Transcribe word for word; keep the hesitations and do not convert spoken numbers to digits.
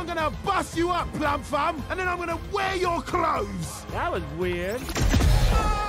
gonna bust you up, plum thumb, and then I'm gonna wear your clothes. That was weird.